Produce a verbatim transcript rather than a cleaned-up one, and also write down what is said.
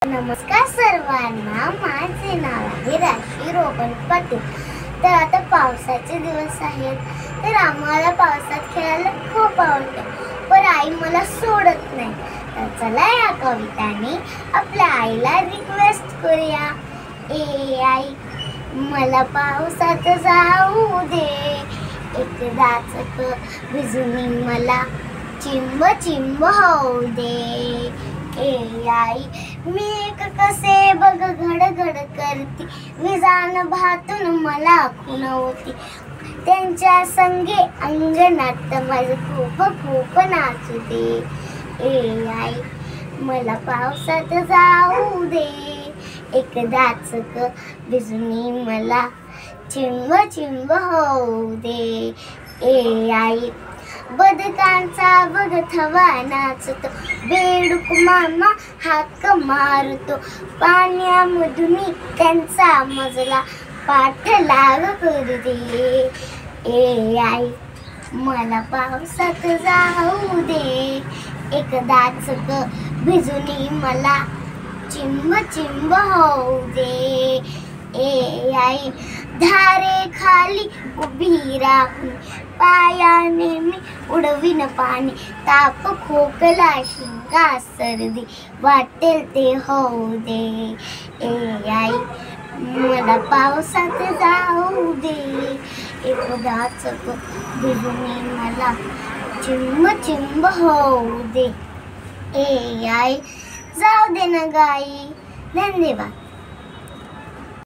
नमस्कार सर्वांना. माझे नाव आहे राशी रोहन पाटील. तर आता पावसाचे दिवस आहेत, तर आम्हाला पावसात खेळायला खूप आवडतं, पण आई मला सोडत नाही. तर चला या कविताने आपल्या आईला रिक्वेस्ट करूया. ए आई, मला पावसात जाऊ दे, एकदाच भिजून मला चिंब चिंब होऊ दे. ए आई, मी एक कसे बघ घडघड करती, विजान भातून मला खुणवती. त्यांच्या संगे अंगणात माझं खूप खूप नाचू दे. ए आई, मला पावसात जाऊ दे, एकदाच भिजून मला चिंब चिंब होऊ दे. ए आई, बदकांचा बघ थवा नाचतो, बेडूक मामा हाक मारतो, पाण्यामधून त्यांचा मजला पाठलाग करू दे. ए आई, मला पावसात जाऊ दे, एकदाच भिजून मला चिंब चिंब होऊ दे. ए आई, धारे खाली उभी राहून पायाने मी उडवीन पाणी, ताप खोकला शिंका सर्दी वाटेल ते होऊ दे. ए आई, मला पावसात जाऊ दे, एकदाच भिजून मला चिंब चिंब होऊ दे. ए आई, जाऊ दे ना गाई. धन्यवाद.